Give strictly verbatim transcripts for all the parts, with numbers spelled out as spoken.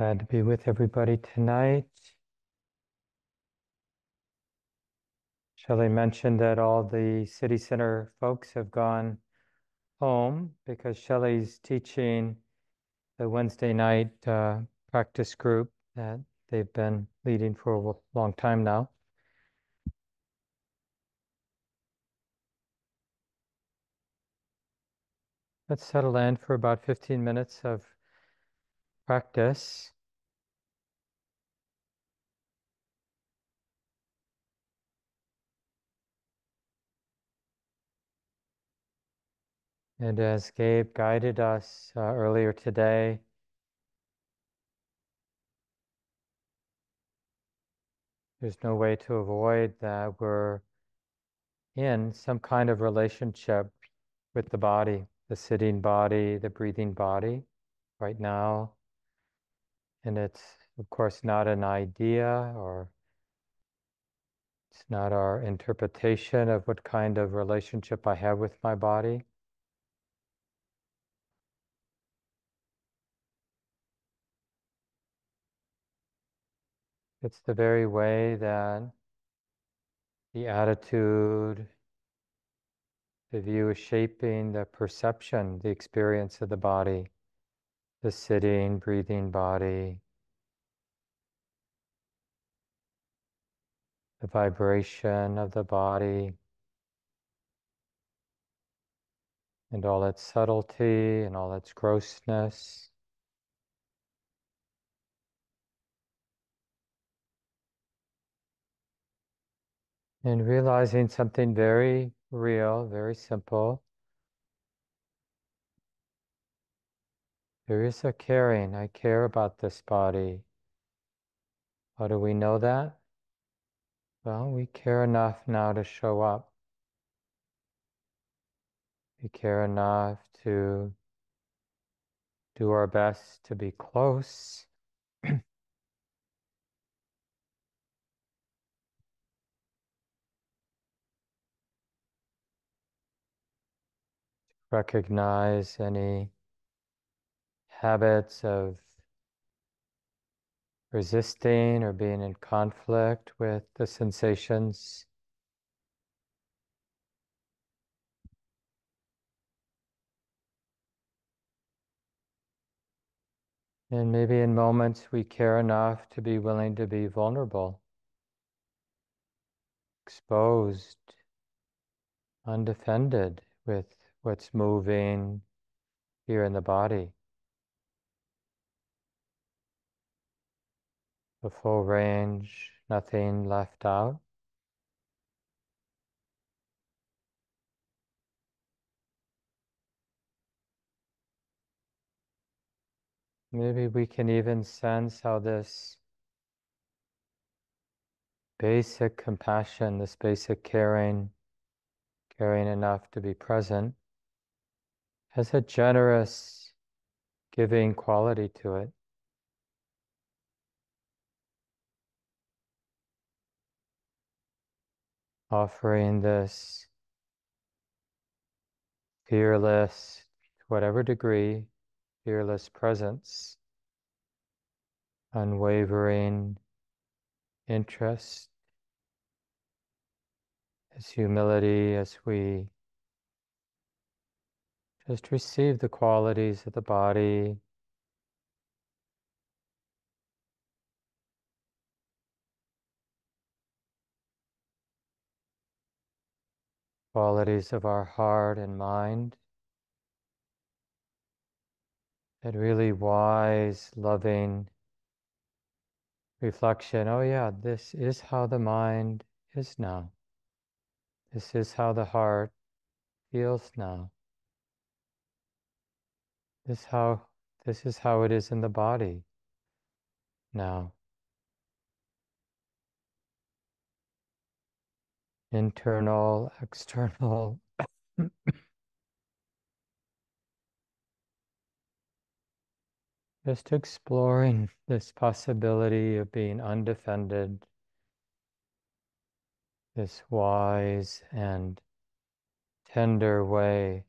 Glad to be with everybody tonight. Shelley mentioned that all the city center folks have gone home because Shelley's teaching the Wednesday night uh, practice group that they've been leading for a long time now. Let's settle in for about fifteen minutes of practice. And as Gabe guided us uh, earlier today, there's no way to avoid that we're in some kind of relationship with the body, the sitting body, the breathing body right now. And it's, of course, not an idea, or it's not our interpretation of what kind of relationship I have with my body. It's the very way that the attitude, the view is shaping the perception, the experience of the body, the sitting, breathing body, the vibration of the body, and all its subtlety and all its grossness. And realizing something very real, very simple. There is a caring. I care about this body. How do we know that? Well, we care enough now to show up. We care enough to do our best to be close. Recognize any habits of resisting or being in conflict with the sensations. And maybe in moments we care enough to be willing to be vulnerable, exposed, undefended with what's moving here in the body. The full range, nothing left out. Maybe we can even sense how this basic compassion, this basic caring, caring enough to be present, has a generous, giving quality to it. Offering this fearless, to whatever degree, fearless presence, unwavering interest, as humility, as we just receive the qualities of the body, qualities of our heart and mind, that really wise, loving reflection. Oh yeah, this is how the mind is now. This is how the heart feels now. This how this is how it is in the body now. Internal, external. Just exploring this possibility of being undefended, this wise and tender way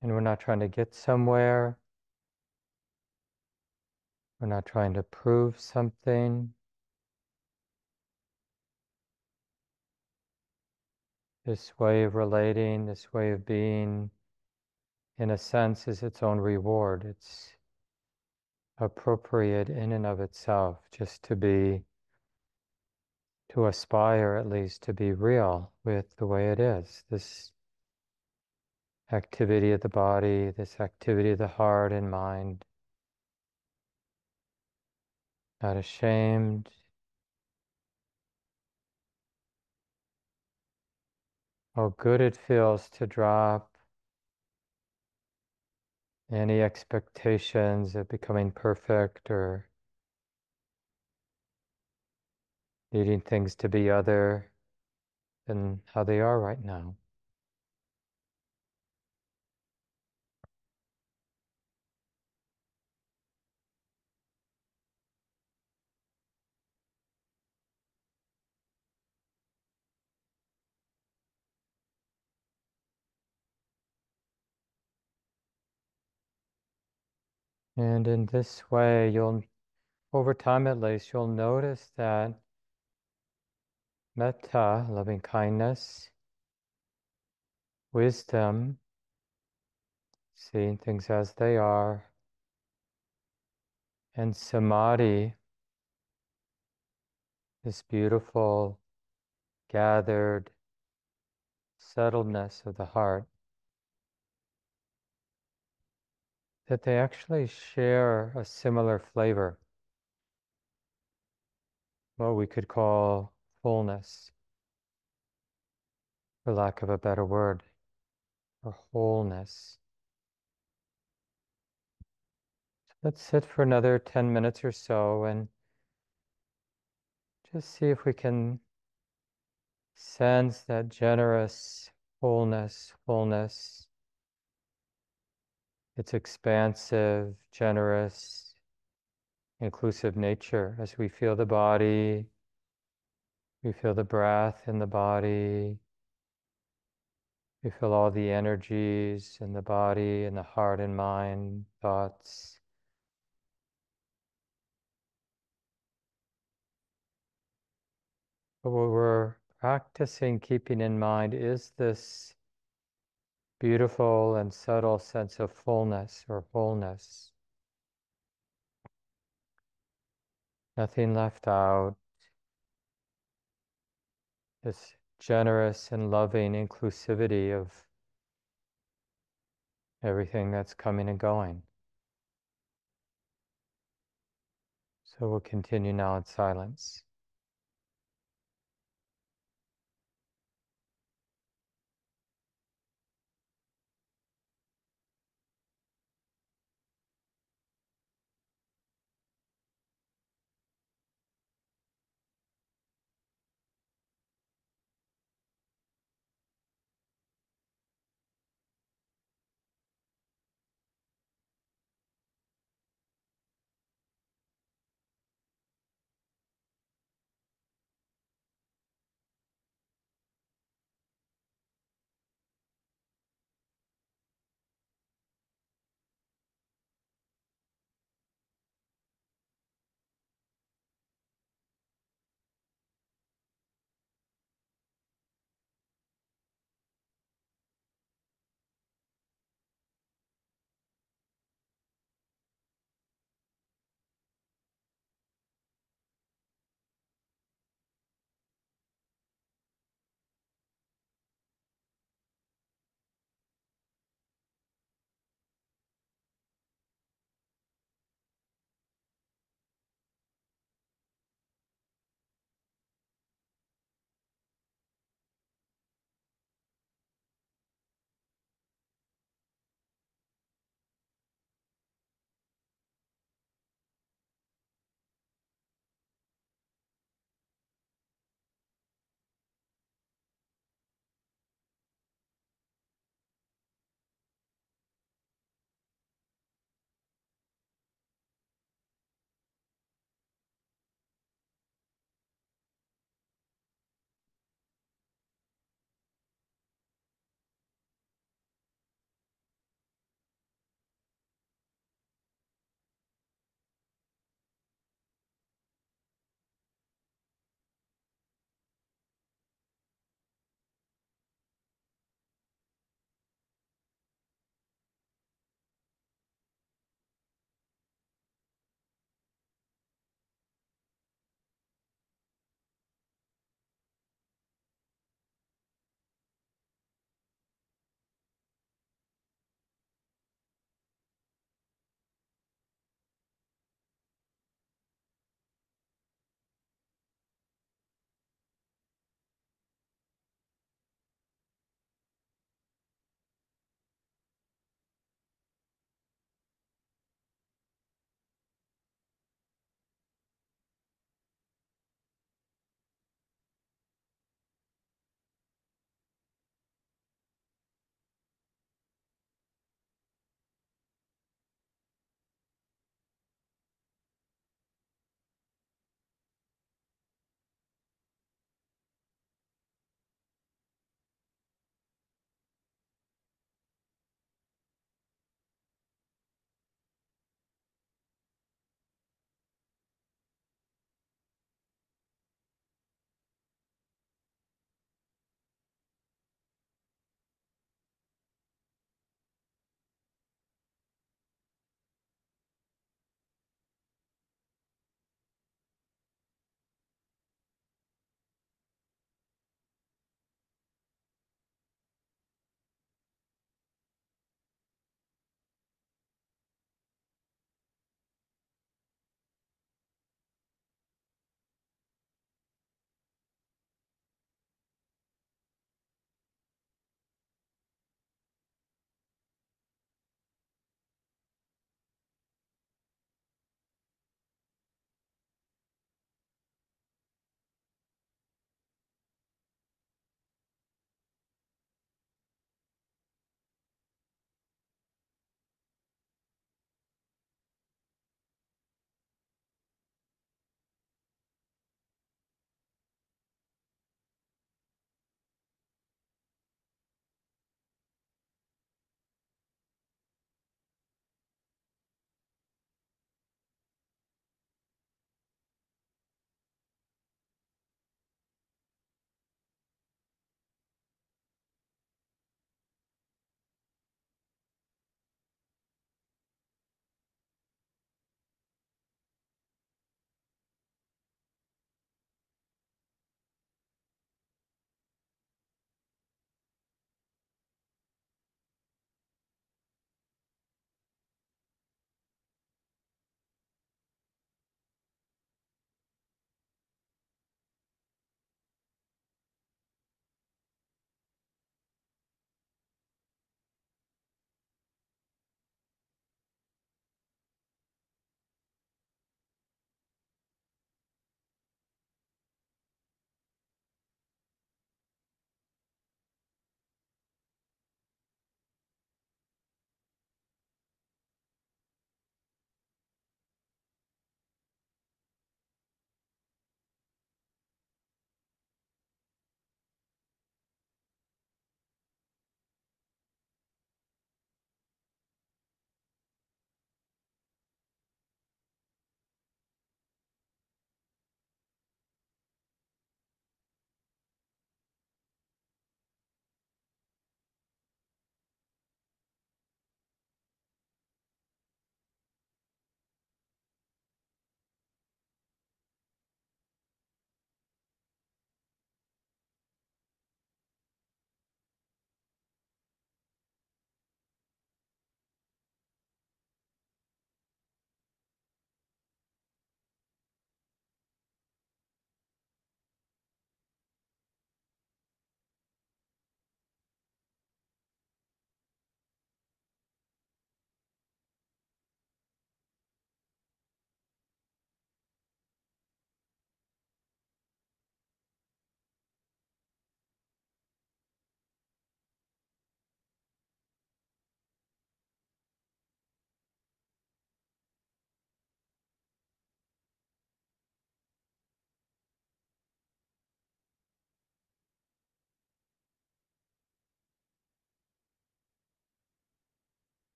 And we're not trying to get somewhere. We're not trying to prove something. This way of relating, this way of being, in a sense, is its own reward. It's appropriate in and of itself, just to be, to aspire at least to be real with the way it is. This activity of the body, this activity of the heart and mind, not ashamed, how good it feels to drop any expectations of becoming perfect or needing things to be other than how they are right now. And in this way, you'll, over time at least, you'll notice that metta, loving kindness, wisdom, seeing things as they are, and samadhi, this beautiful, gathered settledness of the heart, that they actually share a similar flavor, what we could call fullness, for lack of a better word, or wholeness. So let's sit for another ten minutes or so and just see if we can sense that generous wholeness, fullness. It's expansive, generous, inclusive nature as we feel the body, we feel the breath in the body, we feel all the energies in the body and the heart and mind, thoughts. But what we're practicing keeping in mind is this beautiful and subtle sense of fullness or wholeness. Nothing left out. This generous and loving inclusivity of everything that's coming and going. So we'll continue now in silence.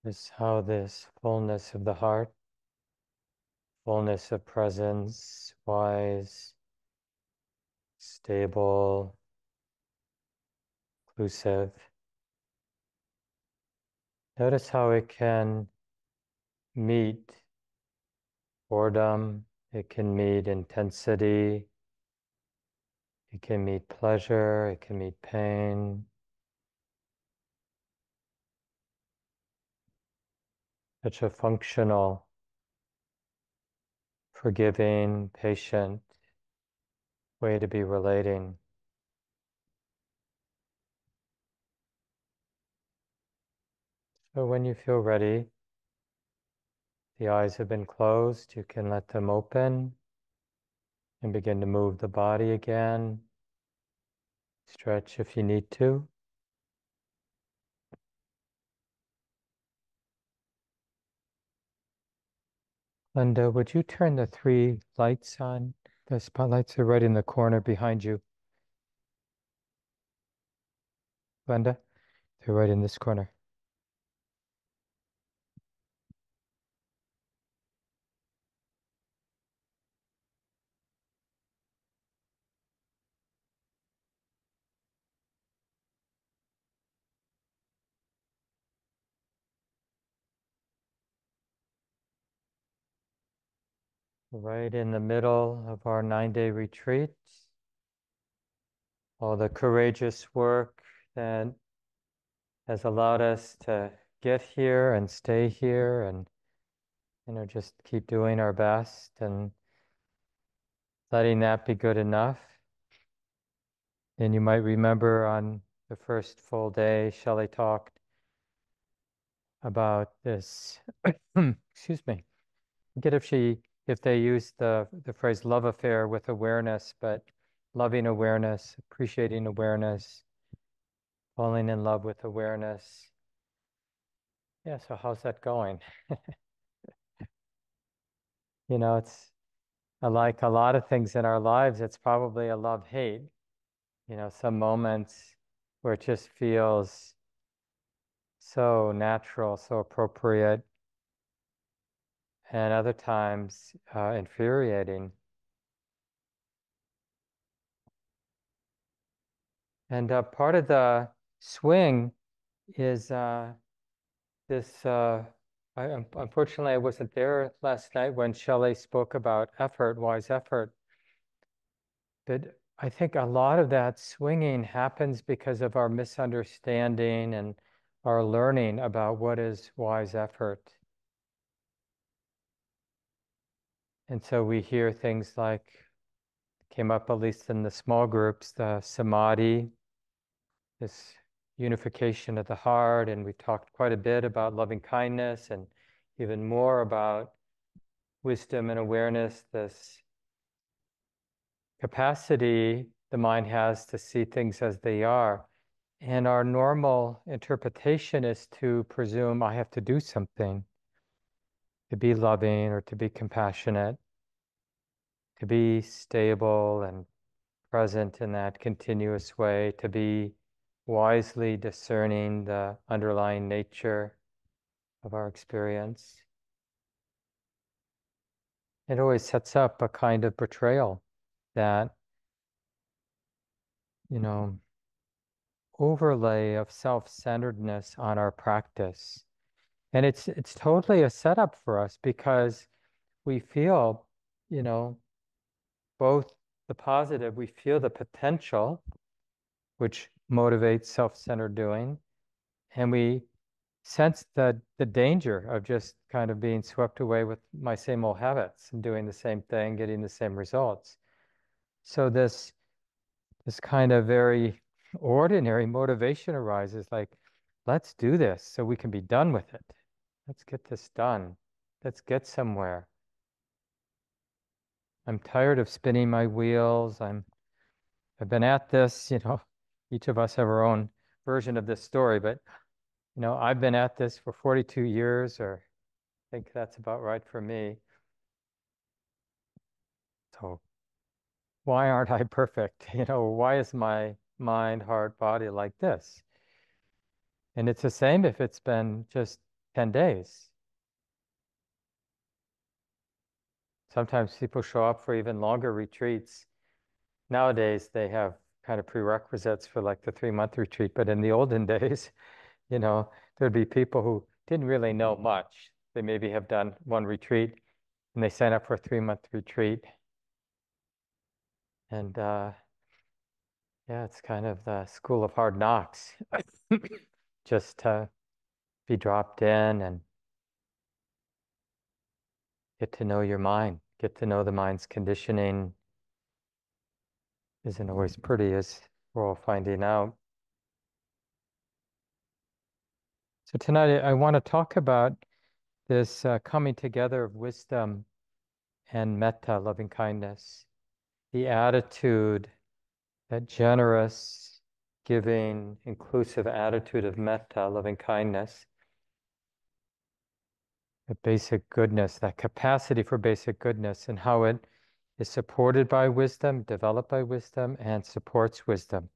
Is how this fullness of the heart, fullness of presence, wise, stable, inclusive. Notice how it can meet boredom, it can meet intensity, it can meet pleasure, it can meet pain. Such a functional, forgiving, patient way to be relating. So when you feel ready, the eyes have been closed, you can let them open and begin to move the body again. Stretch if you need to. Linda, would you turn the three lights on? The spotlights are right in the corner behind you. Linda, they're right in this corner. Right in the middle of our nine-day retreat. All the courageous work that has allowed us to get here and stay here and, you know, just keep doing our best and letting that be good enough. And you might remember on the first full day, Shelley talked about this, excuse me, forget if she, if they use the, the phrase love affair with awareness, but loving awareness, appreciating awareness, falling in love with awareness. Yeah, so how's that going? You know, it's like a lot of things in our lives, it's probably a love-hate. You know, some moments where it just feels so natural, so appropriate, and other times uh, infuriating. And uh, part of the swing is uh, this. Uh, I, unfortunately, I wasn't there last night when Shelley spoke about effort, wise effort. But I think a lot of that swinging happens because of our misunderstanding and our learning about what is wise effort. And so we hear things like, came up at least in the small groups, the samadhi, this unification of the heart. And we talked quite a bit about loving kindness and even more about wisdom and awareness, this capacity the mind has to see things as they are. And our normal interpretation is to presume I have to do something to be loving or to be compassionate, to be stable and present in that continuous way, to be wisely discerning the underlying nature of our experience. It always sets up a kind of betrayal that, you know, overlay of self-centeredness on our practice. And it's it's totally a setup for us because we feel, you know, both the positive, we feel the potential, which motivates self-centered doing, and we sense the the danger of just kind of being swept away with my same old habits and doing the same thing, getting the same results. So this this kind of very ordinary motivation arises like, let's do this so we can be done with it. Let's get this done. Let's get somewhere. I'm tired of spinning my wheels. I'm I've been at this, you know, each of us have our own version of this story, but you know, I've been at this for forty-two years, or I think that's about right for me. So why aren't I perfect? You know, why is my mind, heart, body like this? And it's the same if it's been just ten days. Sometimes people show up for even longer retreats. Nowadays, they have kind of prerequisites for like the three month retreat, but in the olden days, you know, there'd be people who didn't really know much. They maybe have done one retreat and they sign up for a three month retreat. And uh, yeah, it's kind of the school of hard knocks. Just to be dropped in and get to know your mind, get to know the mind's conditioning isn't always pretty, as we're all finding out. So tonight I want to talk about this uh, coming together of wisdom and metta, loving kindness, the attitude, that generous, giving, inclusive attitude of metta, loving kindness, the basic goodness, that capacity for basic goodness, and how it is supported by wisdom, developed by wisdom, and supports wisdom.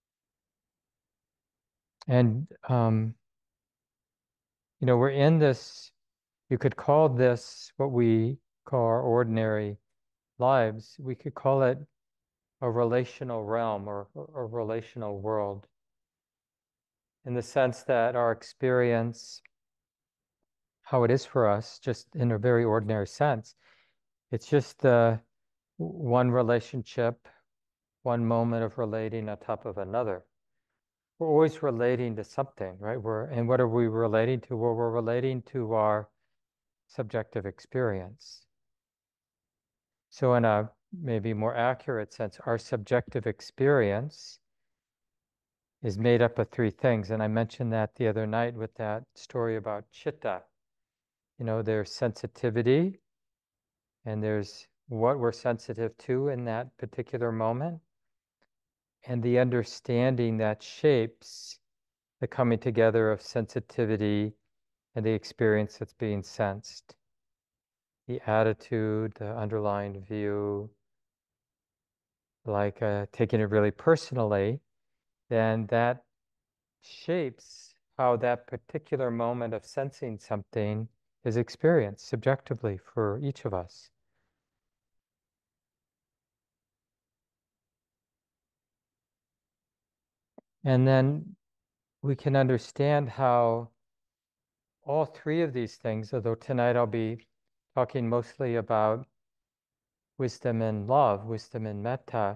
And, um, you know, we're in this, you could call this what we call our ordinary lives. We could call it a relational realm or a relational world, in the sense that our experience, how it is for us, just in a very ordinary sense, it's just uh, one relationship, one moment of relating on top of another. We're always relating to something, right? We're, and what are we relating to? Well, we're relating to our subjective experience. So in a maybe more accurate sense, our subjective experience is made up of three things. And I mentioned that the other night with that story about chitta. You know, there's sensitivity, and there's what we're sensitive to in that particular moment, and the understanding that shapes the coming together of sensitivity and the experience that's being sensed. The attitude, the underlying view, like uh, taking it really personally, then that shapes how that particular moment of sensing something is experienced subjectively for each of us. And then we can understand how all three of these things, although tonight I'll be talking mostly about wisdom and love, wisdom and metta,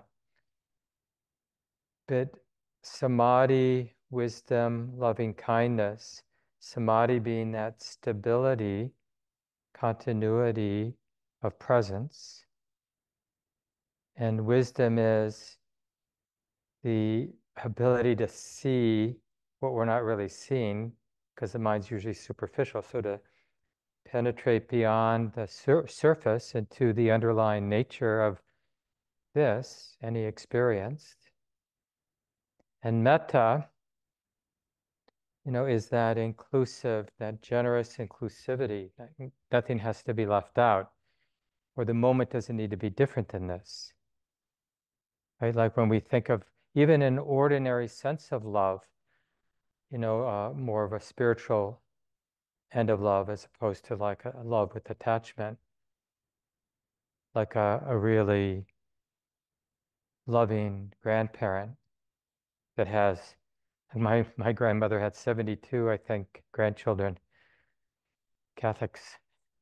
but samadhi, wisdom, loving kindness, samadhi being that stability, continuity of presence, and wisdom is the ability to see what we're not really seeing, because the mind's usually superficial. So to penetrate beyond the sur surface into the underlying nature of this, any experience. And metta, you know, is that inclusive, that generous inclusivity. Nothing has to be left out, or the moment doesn't need to be different than this. Right? Like when we think of even an ordinary sense of love, you know, uh, more of a spiritual end of love as opposed to like a love with attachment, like a, a really loving grandparent that has, and my, my grandmother had seventy-two, I think, grandchildren, Catholics.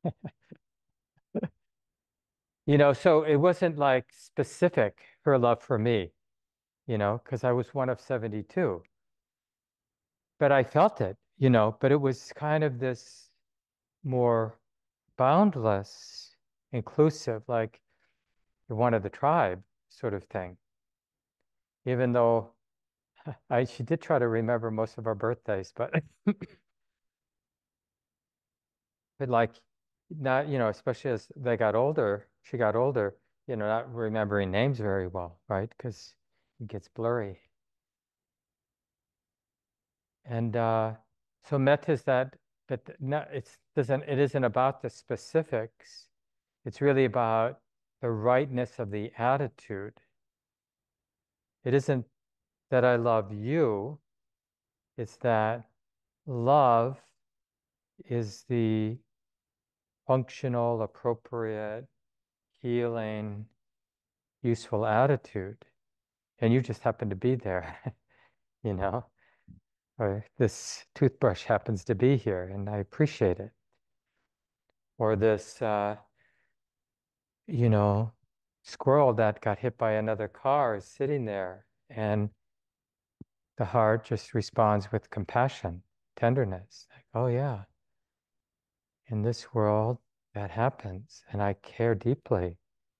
You know, so it wasn't like specific, her love for me, you know, because I was one of seventy-two. But I felt it, you know, but it was kind of this more boundless, inclusive, like you're one of the tribe sort of thing. Even though I, she did try to remember most of our birthdays, but but like not, you know, especially as they got older, she got older, you know, not remembering names very well, right? Because it gets blurry. And uh, so metta is that, but not, it's doesn't it isn't about the specifics. It's really about the rightness of the attitude. It isn't that I love you, it's that love is the functional, appropriate, healing, useful attitude. And you just happen to be there, you know, or this toothbrush happens to be here and I appreciate it. Or this, uh, you know, squirrel that got hit by another car is sitting there and the heart just responds with compassion, tenderness. Like, oh yeah, in this world that happens and I care deeply.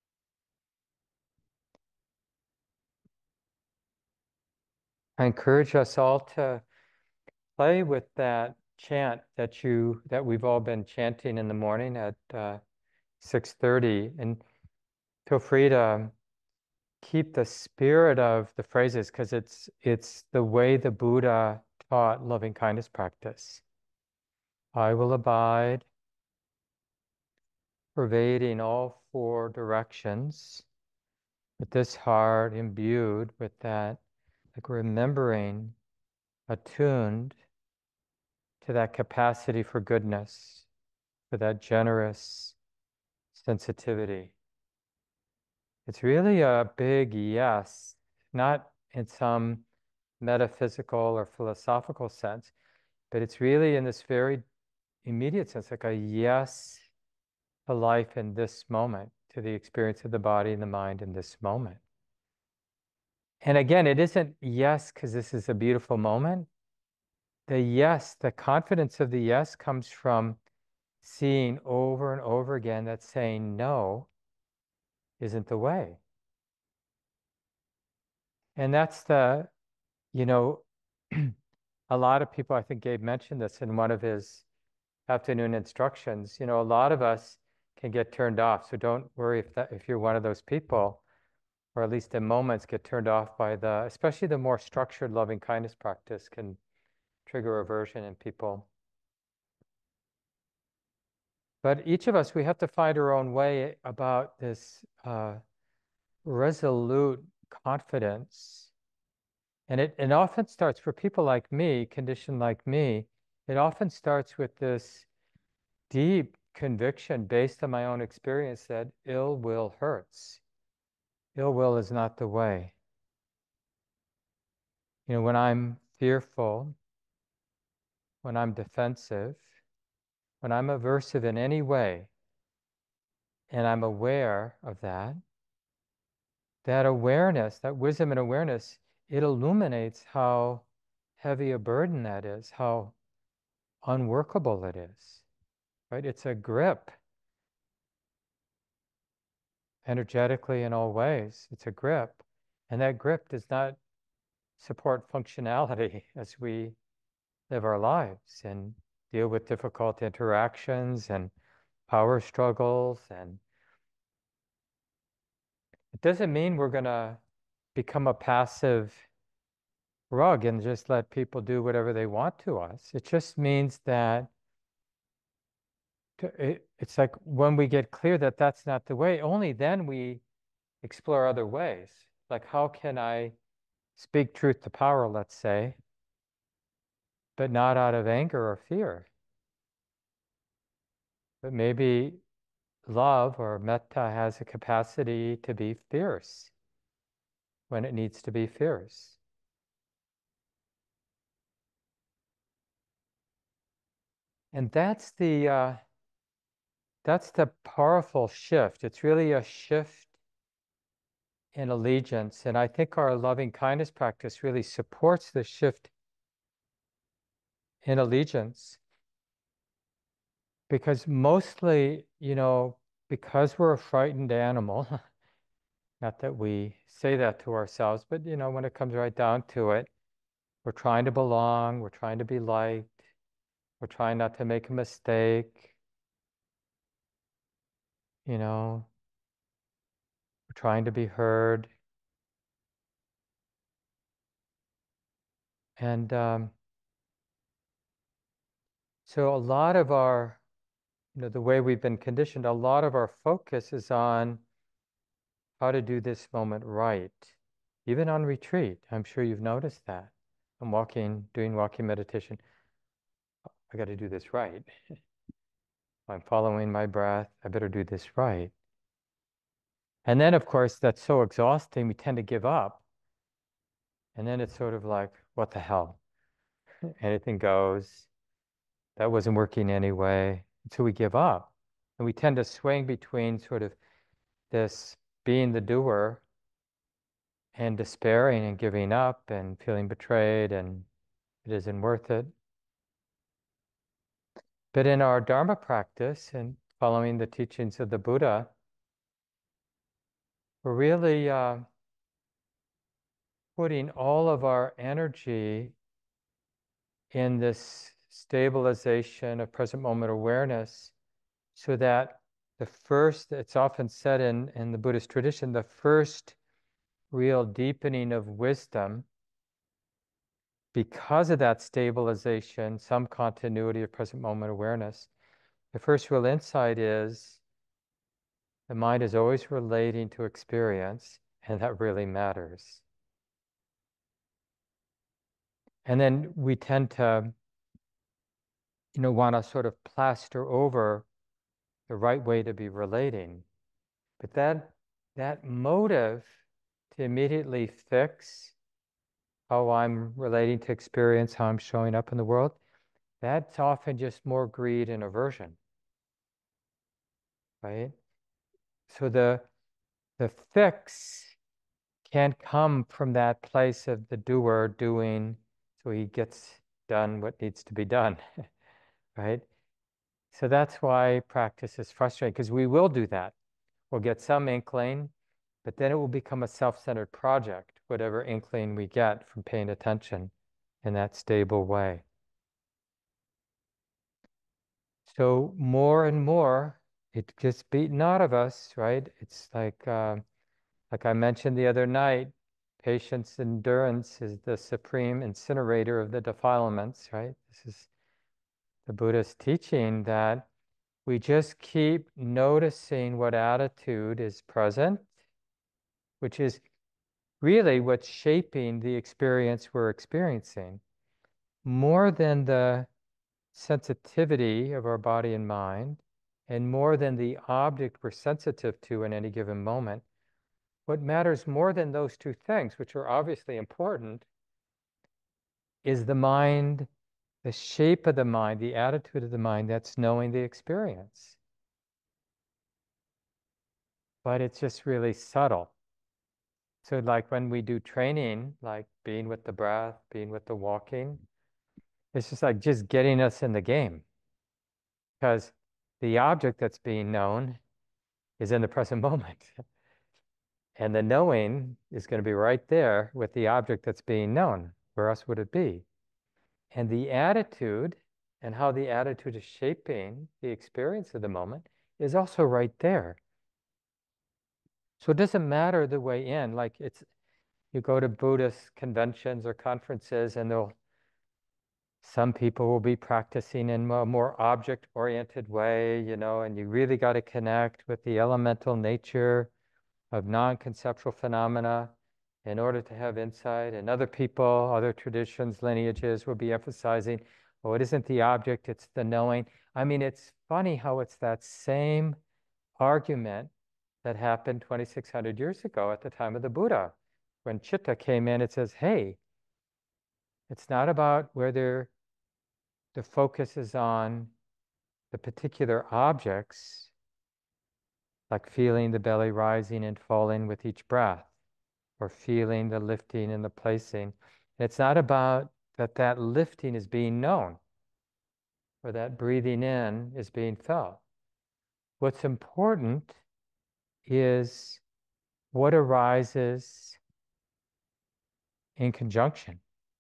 I encourage us all to play with that chant that you that we've all been chanting in the morning at uh, six thirty, and feel free to keep the spirit of the phrases because it's it's the way the Buddha taught loving kindness practice. I will abide, pervading all four directions, with this heart imbued with that, like remembering, attuned to that capacity for goodness, for that generous sensitivity. It's really a big yes, not in some metaphysical or philosophical sense, but it's really in this very immediate sense, like a yes to life in this moment, to the experience of the body and the mind in this moment. And again, it isn't yes because this is a beautiful moment. The yes, the confidence of the yes comes from seeing over and over again that saying no isn't the way. And that's the, you know, a lot of people, I think Gabe mentioned this in one of his afternoon instructions, you know, a lot of us can get turned off. So don't worry if that if you're one of those people, or at least in moments get turned off by the, especially the more structured loving kindness practice can trigger aversion in people. But each of us, we have to find our own way about this uh, resolute confidence. And it, it often starts for people like me, conditioned like me, it often starts with this deep conviction based on my own experience that ill will hurts. Ill will is not the way. You know, when I'm fearful, when I'm defensive, when I'm aversive in any way, and I'm aware of that, that awareness, that wisdom and awareness, it illuminates how heavy a burden that is, how unworkable it is, right? It's a grip, energetically in all ways. It's a grip. And that grip does not support functionality as we live our lives and deal with difficult interactions and power struggles. And it doesn't mean we're going to become a passive rug and just let people do whatever they want to us. It just means that to, it, it's like when we get clear that that's not the way, only then we explore other ways. Like, how can I speak truth to power, let's say, but not out of anger or fear? But maybe love or metta has a capacity to be fierce when it needs to be fierce. And that's the uh, that's the powerful shift. It's really a shift in allegiance. And I think our loving kindness practice really supports the shift in allegiance because mostly, you know, because we're a frightened animal, not that we say that to ourselves, but, you know, when it comes right down to it, we're trying to belong, we're trying to be liked, we're trying not to make a mistake, you know, we're trying to be heard. And um, so a lot of our, you know, the way we've been conditioned, a lot of our focus is on how to do this moment right. Even on retreat, I'm sure you've noticed that. I'm walking, doing walking meditation. I got to do this right. I'm following my breath. I better do this right. And then, of course, that's so exhausting, we tend to give up. And then it's sort of like, what the hell? Anything goes. That wasn't working anyway. So we give up. And we tend to swing between sort of this being the doer and despairing and giving up and feeling betrayed and it isn't worth it. But in our Dharma practice and following the teachings of the Buddha, we're really uh, putting all of our energy in this stabilization of present moment awareness so that the first, it's often said in, in the Buddhist tradition, the first real deepening of wisdom, because of that stabilization, some continuity of present moment awareness, the first real insight is the mind is always relating to experience, and that really matters. And then we tend to, you know, want to sort of plaster over the right way to be relating. But that that motive to immediately fix how I'm relating to experience, how I'm showing up in the world, that's often just more greed and aversion, right? So the the fix can't come from that place of the doer doing, so he gets done what needs to be done, right? So that's why practice is frustrating, because we will do that. We'll get some inkling, but then it will become a self-centered project, whatever inkling we get from paying attention in that stable way. So more and more, it gets beaten out of us, right? It's like, uh, like I mentioned the other night, patience endurance is the supreme incinerator of the defilements, right? This is the Buddha's teaching that we just keep noticing what attitude is present, which is really what's shaping the experience we're experiencing, more than the sensitivity of our body and mind, and more than the object we're sensitive to in any given moment. What matters more than those two things, which are obviously important, is the mind, the shape of the mind, the attitude of the mind that's knowing the experience. But it's just really subtle. So like when we do training, like being with the breath, being with the walking, it's just like just getting us in the game. Because the object that's being known is in the present moment. And the knowing is going to be right there with the object that's being known. Where else would it be? And the attitude and how the attitude is shaping the experience of the moment is also right there. So it doesn't matter the way in. Like it's, you go to Buddhist conventions or conferences and they'll, some people will be practicing in a more object-oriented way, you know, and you really got to connect with the elemental nature of non-conceptual phenomena in order to have insight. And other people, other traditions, lineages will be emphasizing, oh, it isn't the object, it's the knowing. I mean, it's funny how it's that same argument that happened twenty-six hundred years ago at the time of the Buddha. When Chitta came in, it says, hey, it's not about whether the focus is on the particular objects, like feeling the belly rising and falling with each breath, or feeling the lifting and the placing. And it's not about that that lifting is being known, or that breathing in is being felt. What's important is what arises in conjunction.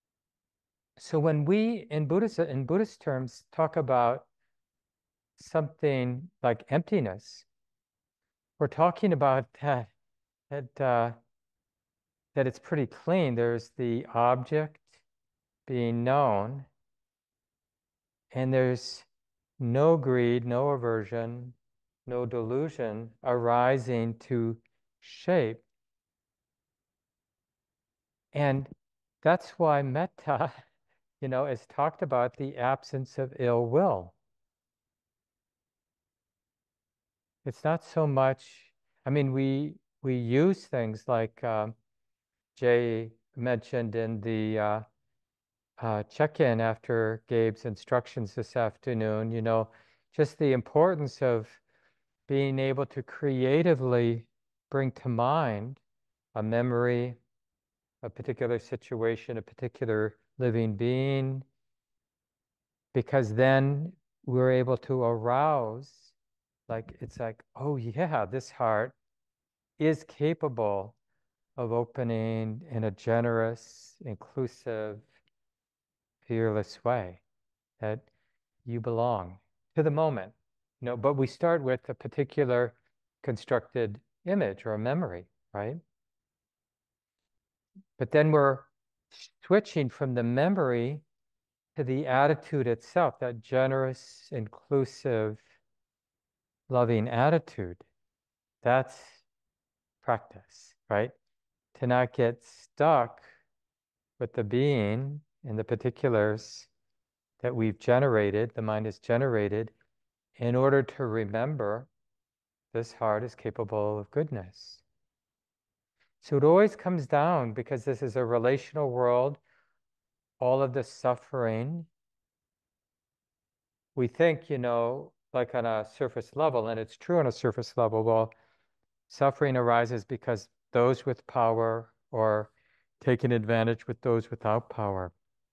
So when we, in Buddhist, in Buddhist terms, talk about something like emptiness, we're talking about that, that, uh, that it's pretty clean. There's the object being known, and there's no greed, no aversion, no delusion arising to shape. And that's why metta you know, is talked about the absence of ill will. It's not so much, I mean, we we use things like uh, Jay mentioned in the uh, uh, check-in after Gabe's instructions this afternoon, you know, just the importance of being able to creatively bring to mind a memory, a particular situation, a particular living being, because then we're able to arouse, like, it's like, oh yeah, this heart is capable of opening in a generous, inclusive, fearless way, that you belong to the moment. You know, but we start with a particular constructed image or a memory, right? But then we're switching from the memory to the attitude itself, that generous, inclusive, loving attitude. That's practice, right? To not get stuck with the being and the particulars that we've generated, the mind has generated, in order to remember this heart is capable of goodness. So it always comes down, because this is a relational world, all of the suffering, we think, you know, like on a surface level, and it's true on a surface level, well, suffering arises because those with power are taking advantage with those without power.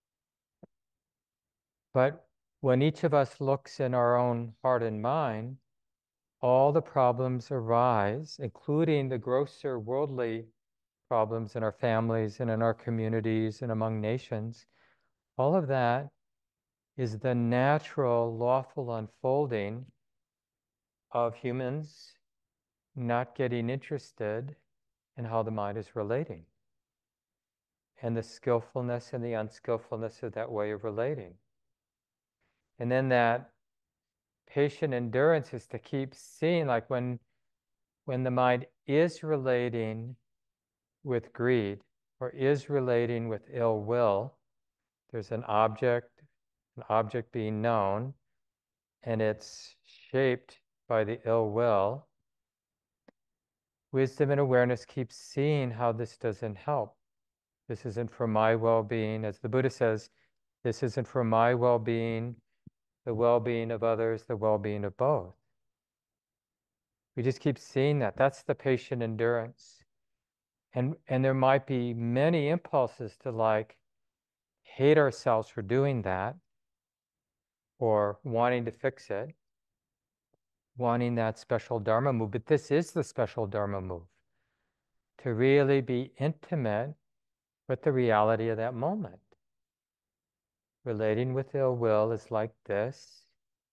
But when each of us looks in our own heart and mind, all the problems arise, including the grosser worldly problems in our families and in our communities and among nations. All of that is the natural, lawful unfolding of humans not getting interested in how the mind is relating, and the skillfulness and the unskillfulness of that way of relating. And then that patient endurance is to keep seeing, like when when the mind is relating with greed or is relating with ill will, there's an object, an object being known, and it's shaped by the ill will. Wisdom and awareness keep seeing how this doesn't help. This isn't for my well-being. As the Buddha says, this isn't for my well-being, the well-being of others, the well-being of both. We just keep seeing that. That's the patient endurance. And, and there might be many impulses to like hate ourselves for doing that, or wanting to fix it, wanting that special Dharma move. But this is the special Dharma move, to really be intimate with the reality of that moment. Relating with ill will is like this.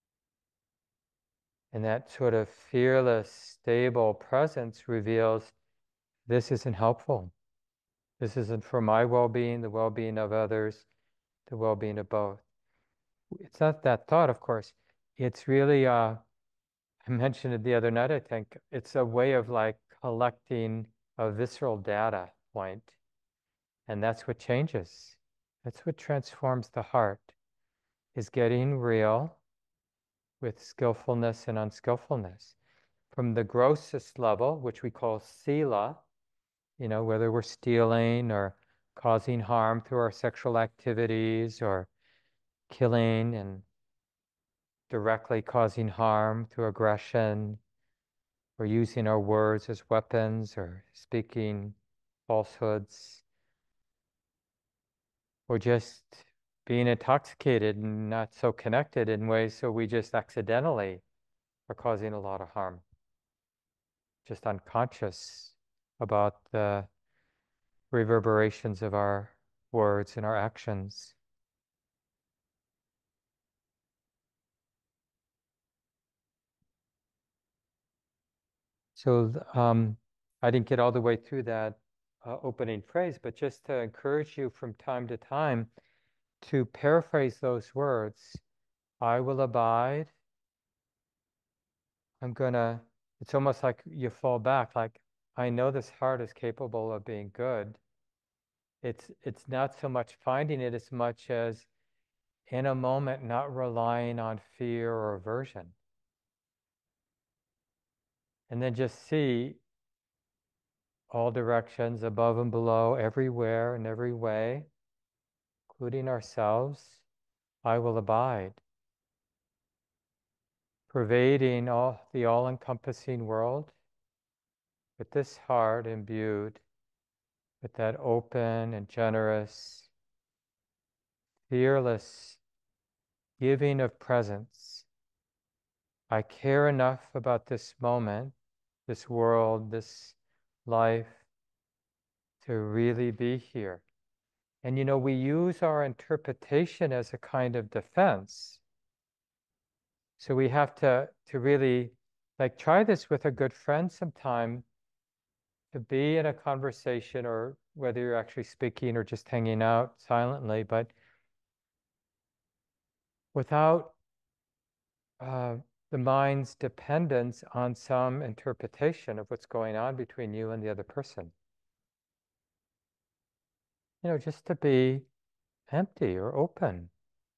And that sort of fearless, stable presence reveals this isn't helpful. This isn't for my well-being, the well-being of others, the well-being of both. It's not that thought, of course. It's really, uh, I mentioned it the other night, I think, it's a way of like collecting a visceral data point. And that's what changes. That's what transforms the heart, is getting real with skillfulness and unskillfulness. From the grossest level, which we call sila, you know, whether we're stealing or causing harm through our sexual activities, or killing and directly causing harm through aggression, or using our words as weapons, or speaking falsehoods, or just being intoxicated and not so connected in ways so we just accidentally are causing a lot of harm, just unconscious about the reverberations of our words and our actions. So um, I didn't get all the way through that uh, opening phrase, but just to encourage you from time to time to paraphrase those words. I will abide. I'm gonna, it's almost like you fall back, like, I know this heart is capable of being good. It's, it's not so much finding it as much as in a moment, not relying on fear or aversion. And then just see all directions, above and below, everywhere in every way, including ourselves. I will abide, pervading all the all-encompassing world with this heart imbued with that open and generous, fearless giving of presence. I care enough about this moment, this world, this life, to really be here. And you know, we use our interpretation as a kind of defense. So we have to, to really, like, try this with a good friend sometime, to be in a conversation, or whether you're actually speaking or just hanging out silently, but without uh, the mind's dependence on some interpretation of what's going on between you and the other person. You know, just to be empty or open.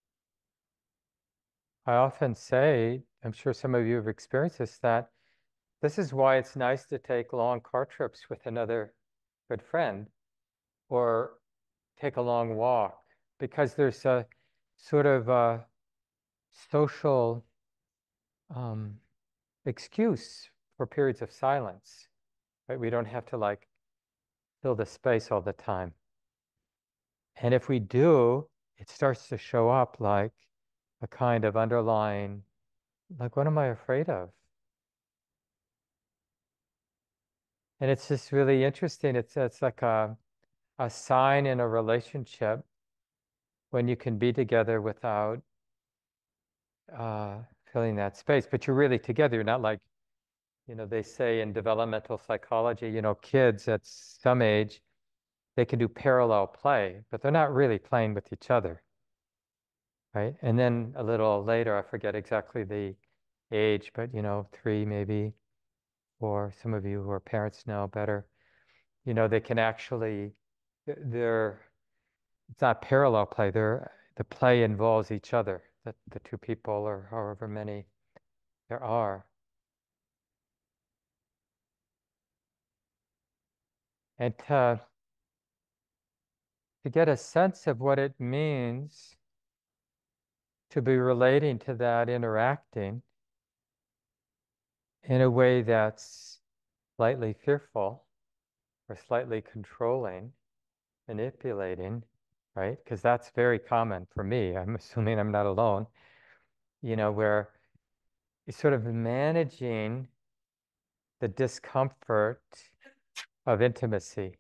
I often say, I'm sure some of you have experienced this, that this is why it's nice to take long car trips with another good friend, or take a long walk, because there's a sort of a social um, excuse for periods of silence, right? We don't have to like fill the space all the time. And if we do, it starts to show up like a kind of underlying, like, what am I afraid of? And it's just really interesting. It's it's like a a sign in a relationship when you can be together without uh, filling that space. But you're really together. You're not like, you know, they say in developmental psychology, you know, kids at some age, they can do parallel play, but they're not really playing with each other, right? And then a little later, I forget exactly the age, but, you know, three maybe, or some of you who are parents know better, you know, they can actually, they're, it's not parallel play, they're, the play involves each other, the, the two people, or however many there are. And to, to get a sense of what it means to be relating to that, interacting in a way that's slightly fearful or slightly controlling, manipulating, right? Because that's very common for me. I'm assuming I'm not alone, you know, where it's sort of managing the discomfort of intimacy.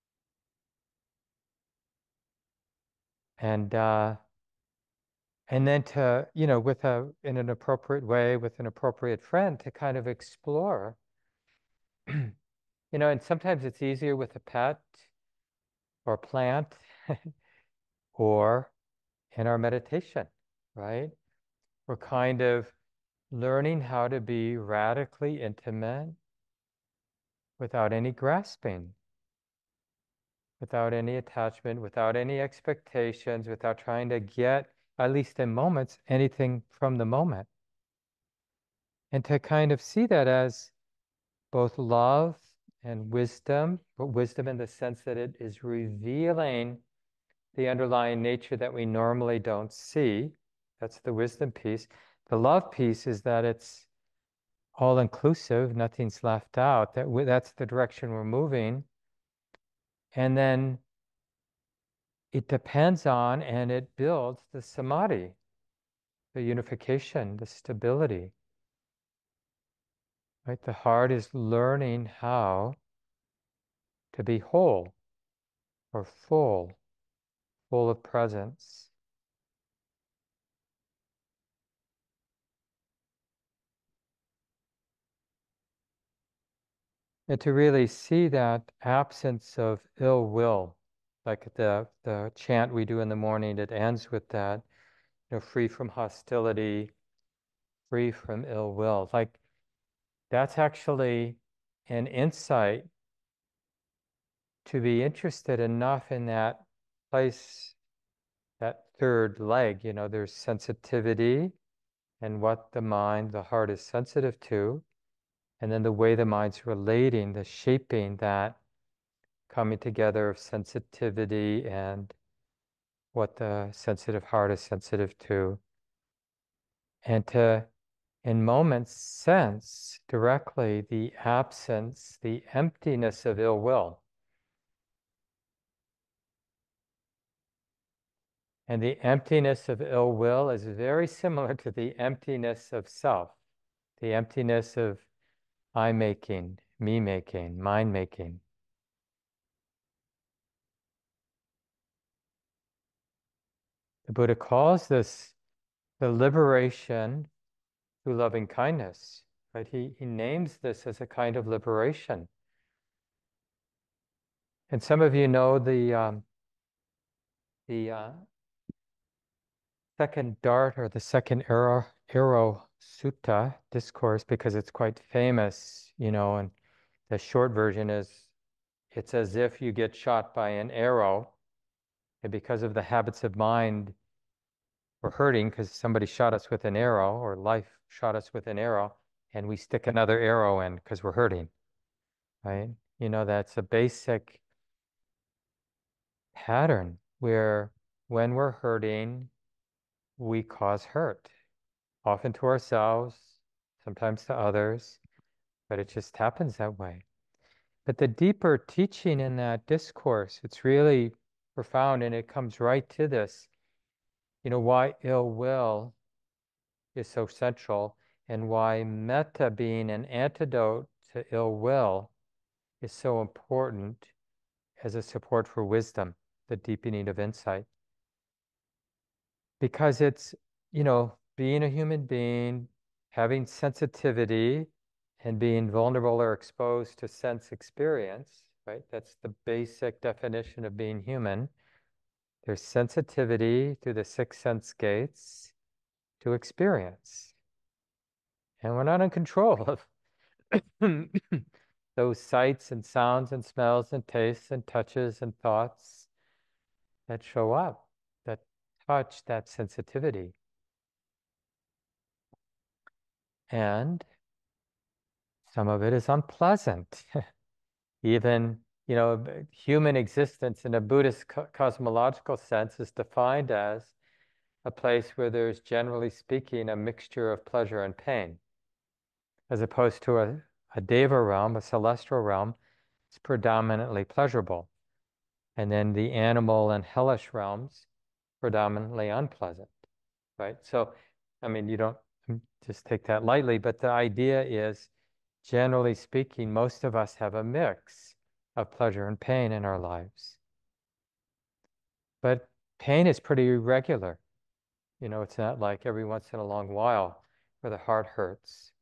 And uh, and then to, you know, with a, in an appropriate way, with an appropriate friend, to kind of explore, you know, and sometimes it's easier with a pet or plant or in our meditation, right? We're kind of learning how to be radically intimate without any grasping, without any attachment, without any expectations, without trying to get, at least in moments, anything from the moment. And to kind of see that as both love and wisdom, but wisdom in the sense that it is revealing the underlying nature that we normally don't see. That's the wisdom piece. The love piece is that it's all inclusive, nothing's left out. That we, that's the direction we're moving. And then it depends on and it builds the samadhi, the unification, the stability. Right? The heart is learning how to be whole or full, full of presence. And to really see that absence of ill will, like the, the chant we do in the morning, it ends with that, you know, free from hostility, free from ill will. Like, that's actually an insight to be interested enough in that place, that third leg. You know, there's sensitivity and what the mind, the heart is sensitive to, and then the way the mind's relating, the shaping, that coming together of sensitivity and what the sensitive heart is sensitive to. And to, in moments, sense directly the absence, the emptiness of ill will. And the emptiness of ill will is very similar to the emptiness of self, the emptiness of I making, me making, mind making. The Buddha calls this the liberation through loving kindness, right? He, he names this as a kind of liberation. And some of you know the, um, the uh, second dart or the second arrow, arrow sutta discourse because it's quite famous, you know, and the short version is it's as if you get shot by an arrow, and because of the habits of mind, we're hurting because somebody shot us with an arrow, or life shot us with an arrow, and we stick another arrow in because we're hurting, right? You know, that's a basic pattern where when we're hurting, we cause hurt, often to ourselves, sometimes to others, but it just happens that way. But the deeper teaching in that discourse, it's really profound, and it comes right to this, you know, why ill will is so central, and why metta, being an antidote to ill will, is so important as a support for wisdom, the deepening of insight. Because it's, you know, being a human being, having sensitivity, and being vulnerable or exposed to sense experience, right? That's the basic definition of being human. There's sensitivity through the six sense gates to experience. And we're not in control of those sights and sounds and smells and tastes and touches and thoughts that show up, that touch that sensitivity. And some of it is unpleasant. Even, you know, human existence in a Buddhist co cosmological sense is defined as a place where there's, generally speaking, a mixture of pleasure and pain, as opposed to a, a deva realm, a celestial realm. It's predominantly pleasurable. And then the animal and hellish realms, predominantly unpleasant, right? So, I mean, you don't just take that lightly, but the idea is, generally speaking, most of us have a mix of pleasure and pain in our lives. But pain is pretty irregular. You know, it's not like every once in a long while where the heart hurts.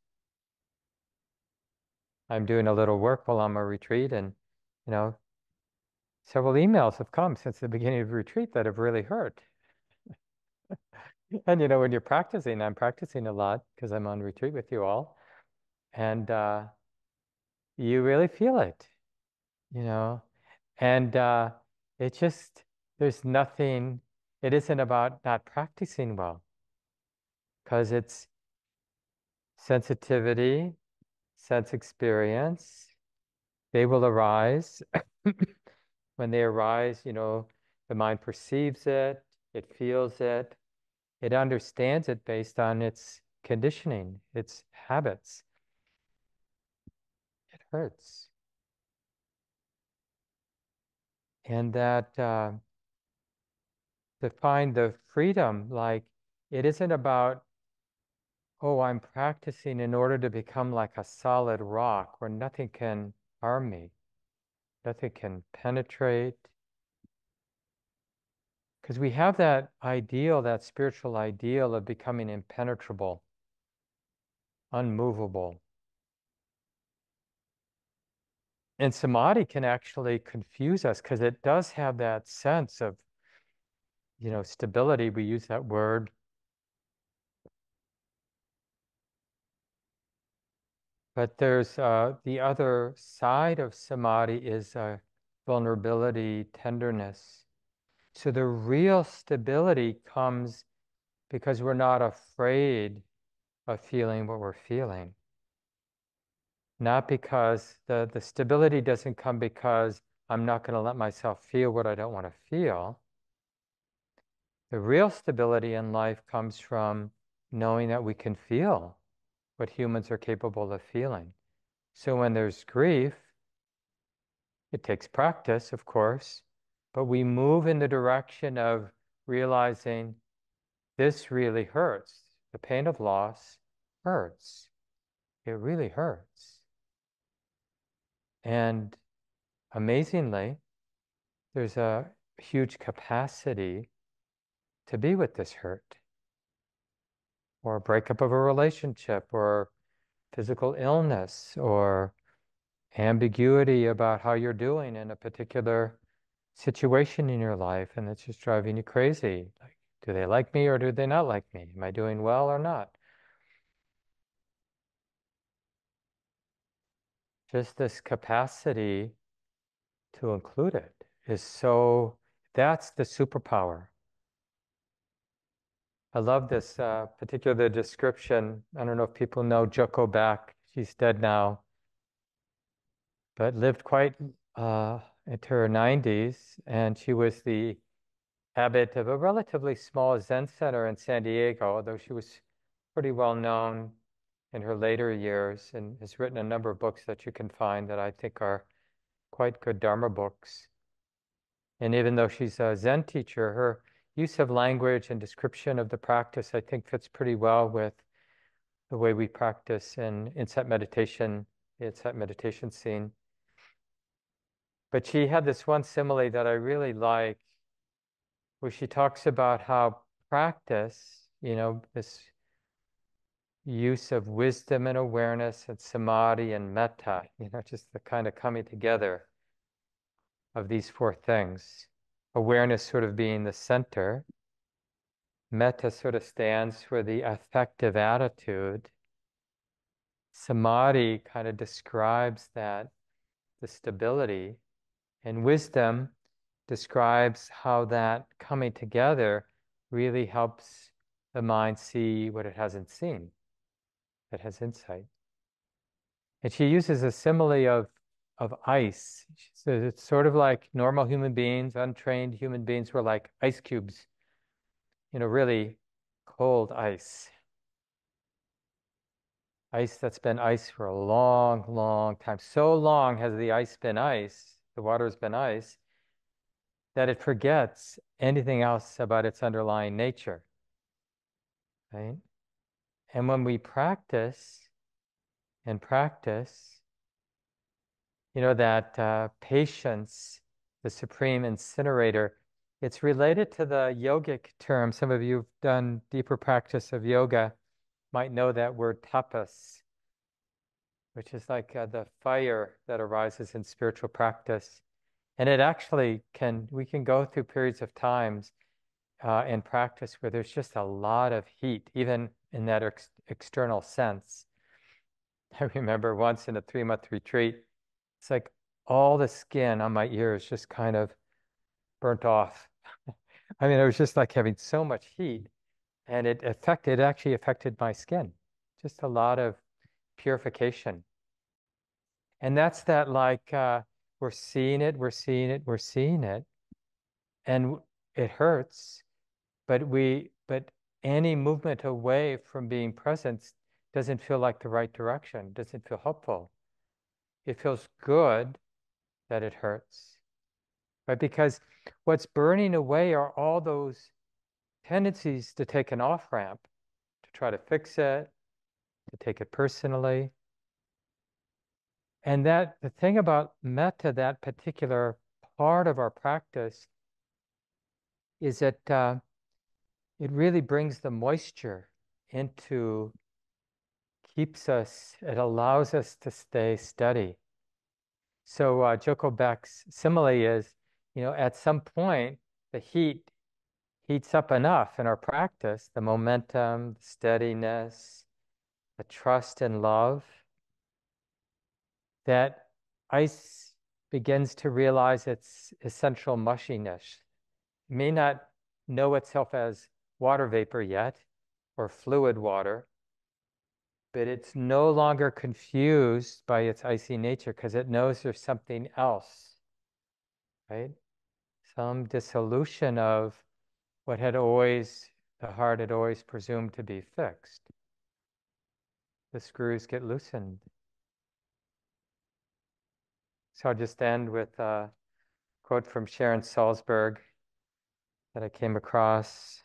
I'm doing a little work while I'm on a retreat, and, you know, several emails have come since the beginning of the retreat that have really hurt. And, you know, when you're practicing, I'm practicing a lot because I'm on retreat with you all, and uh, you really feel it, you know, and uh, it just, there's nothing, it isn't about not practicing well, because it's sensitivity, sense experience, they will arise. When they arise, you know, the mind perceives it, it feels it, it understands it based on its conditioning, its habits. It hurts. And that uh, to find the freedom, like, it isn't about, oh, I'm practicing in order to become like a solid rock where nothing can harm me, nothing can penetrate. Because we have that ideal, that spiritual ideal of becoming impenetrable, unmovable. And samadhi can actually confuse us because it does have that sense of, you know, stability. We use that word. But there's uh, the other side of samadhi is uh, vulnerability, tenderness. So the real stability comes because we're not afraid of feeling what we're feeling. Not because the, the stability doesn't come because I'm not going to let myself feel what I don't want to feel. The real stability in life comes from knowing that we can feel what humans are capable of feeling. So when there's grief, it takes practice, of course, but we move in the direction of realizing this really hurts. The pain of loss hurts. It really hurts. And amazingly, there's a huge capacity to be with this hurt, or a breakup of a relationship, or physical illness, or ambiguity about how you're doing in a particular situation in your life, and it's just driving you crazy. Like, do they like me or do they not like me? Am I doing well or not? Just this capacity to include it is so, that's the superpower. I love this uh, particular description. I don't know if people know Joko Back. She's dead now, but lived quite uh, into her nineties, and she was the abbot of a relatively small Zen center in San Diego, although she was pretty well known in her later years and has written a number of books that you can find that I think are quite good Dharma books. And even though she's a Zen teacher, her use of language and description of the practice, I think, fits pretty well with the way we practice in insight meditation, the insight meditation scene. But she had this one simile that I really like, where she talks about how practice, you know, this use of wisdom and awareness and samadhi and metta, you know, just the kind of coming together of these four things. Awareness sort of being the center. Metta sort of stands for the affective attitude. Samadhi kind of describes that, the stability. And wisdom describes how that coming together really helps the mind see what it hasn't seen, that has insight. And she uses a simile of, of ice. She says it's sort of like normal human beings, untrained human beings were like ice cubes, you know, really cold ice. Ice that's been ice for a long, long time. So long has the ice been ice, the water has been ice, that it forgets anything else about its underlying nature, right? And when we practice and practice, you know, that uh, patience, the supreme incinerator, it's related to the yogic term. Some of you who've done deeper practice of yoga might know that word tapas, which is like uh, the fire that arises in spiritual practice. And it actually can, we can go through periods of times uh, in practice where there's just a lot of heat, even in that ex external sense. I remember once in a three month retreat, it's like all the skin on my ears just kind of burnt off. I mean, it was just like having so much heat, and it affected, it actually affected my skin. Just a lot of purification. And that's that like, uh, we're seeing it, we're seeing it, we're seeing it, and it hurts, but we, but any movement away from being present doesn't feel like the right direction, doesn't feel helpful. It feels good that it hurts, right? Because what's burning away are all those tendencies to take an off-ramp, to try to fix it, to take it personally. And that the thing about metta, that particular part of our practice, is that uh, it really brings the moisture into, keeps us, it allows us to stay steady. So uh, Joko Beck's simile is, you know, at some point, the heat heats up enough in our practice, the momentum, the steadiness, the trust and love, that ice begins to realize its essential mushiness, may not know itself as water vapor yet, or fluid water, but it's no longer confused by its icy nature because it knows there's something else, right? Some dissolution of what had always, the heart had always presumed to be fixed. The screws get loosened. So I'll just end with a quote from Sharon Salzberg that I came across.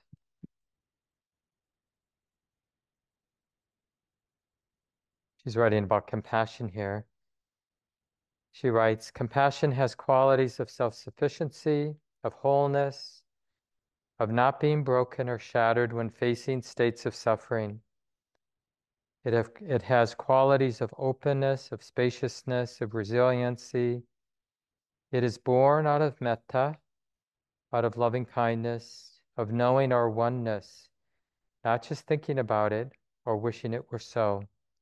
She's writing about compassion here. She writes, compassion has qualities of self-sufficiency, of wholeness, of not being broken or shattered when facing states of suffering. It, have, it has qualities of openness, of spaciousness, of resiliency. It is born out of metta, out of loving kindness, of knowing our oneness, not just thinking about it or wishing it were so.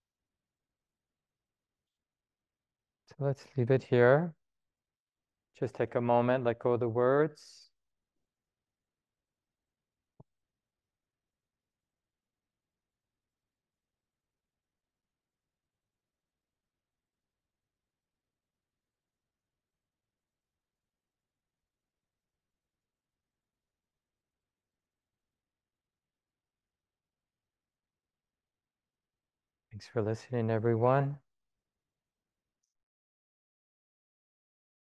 So let's leave it here. Just take a moment, let go of the words. Thanks for listening, everyone.